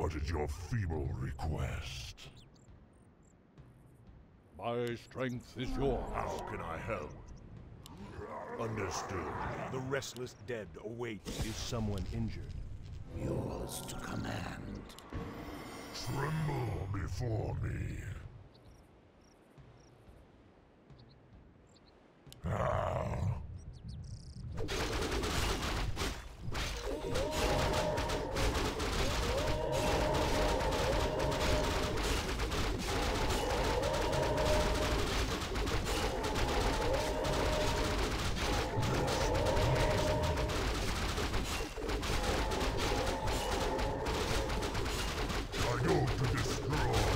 What is your feeble request? My strength is yours. How can I help? Understood. The restless dead awaits. Is someone injured? Yours to command. Tremble before me. Ah. I go to destroy.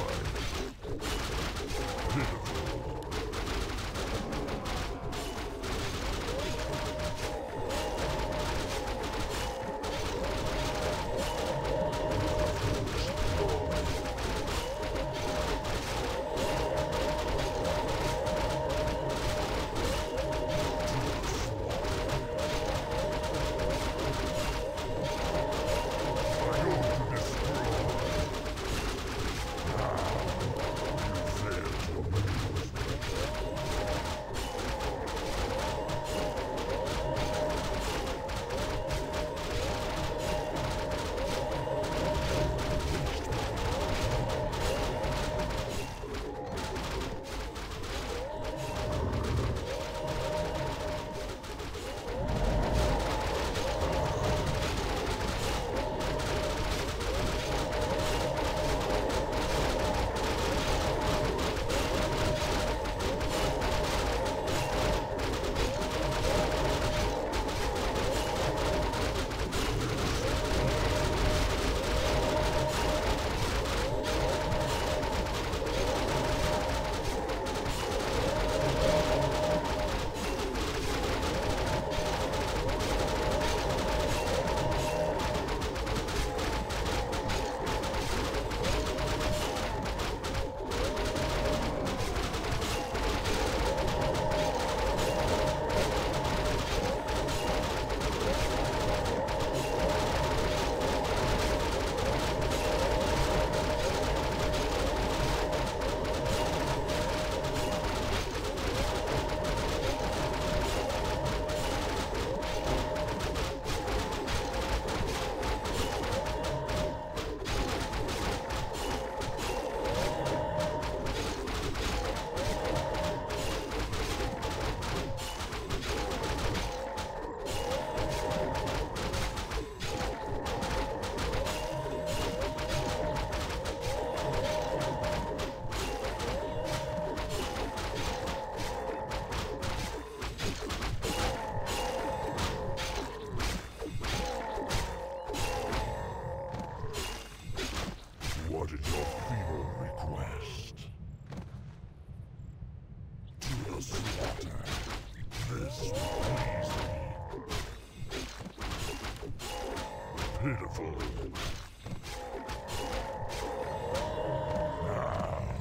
What is your feeble request? To the slaughter. This will please me. Pitiful. Ah.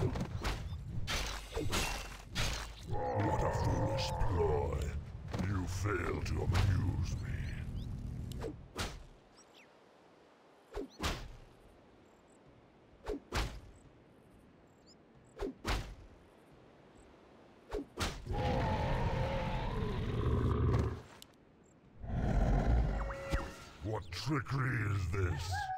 What a foolish ploy. You fail to amuse me. What trickery is this?